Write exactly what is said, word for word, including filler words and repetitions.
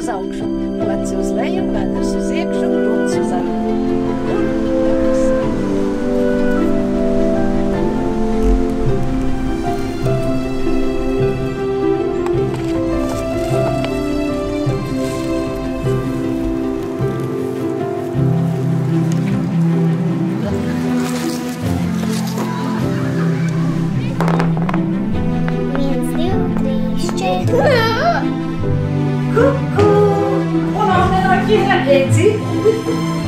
uz augšu, pleci uz leju, vēders uz iekšu, grunts uz augšu. Coucou! On emmène un pied à Eddie.